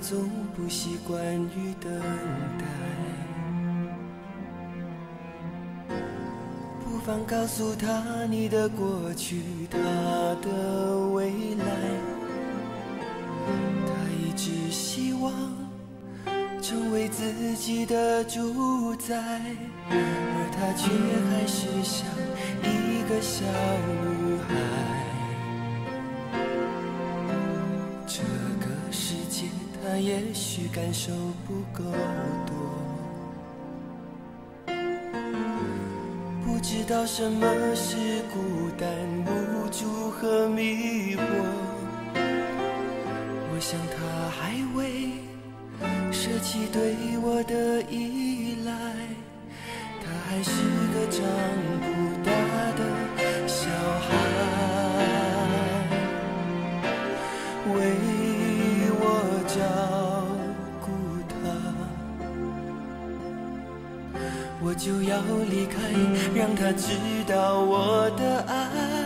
总不习惯于等待，不妨告诉他你的过去，他的未来。他一直希望成为自己的主宰，而他却还是像一个小女孩。这个世界他也许感受不够多，不知道什么是孤单、无助和迷惑。我想他还未舍弃对我的依赖，他还是个长不大的小孩，为我照顾他，我就要离开，让他知道我的爱，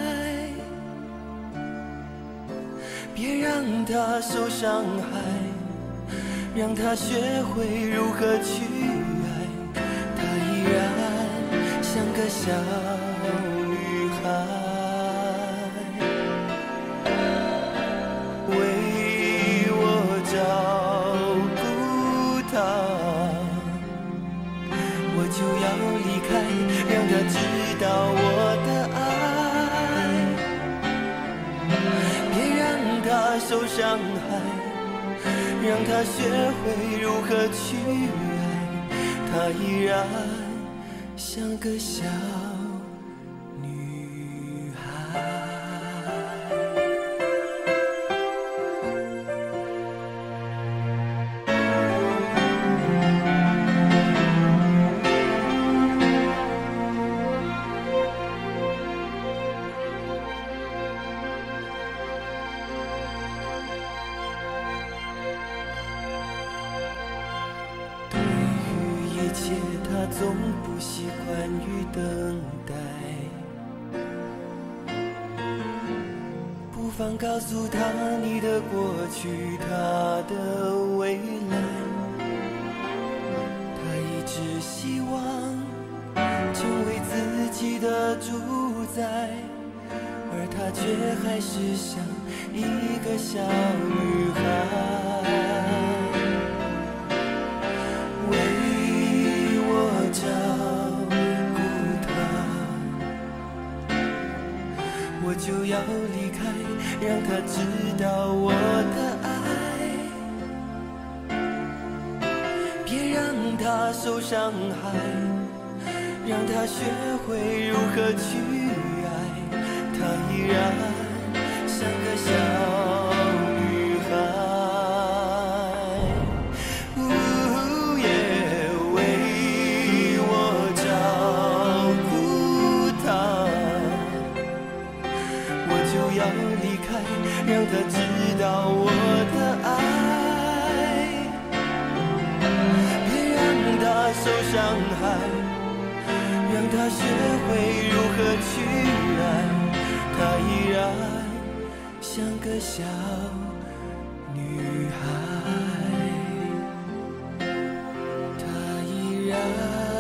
别让他受伤害，让他学会如何去爱。他依然像个小女孩，为我照顾他，我就要离开，让他知道我的爱，别让他受伤害，让他学会如何去爱。他依然像个小女孩。他总不习惯于等待，不妨告诉他你的过去，他的未来。他一直希望成为自己的主宰，而他却还是像一个小女孩，照顾他，我就要离开，让他知道我的爱，别让他受伤害，让他学会如何去爱。他依然像个小女孩，让他知道我的爱，别让他受伤害，让他学会如何去爱。他依然像个小女孩，他依然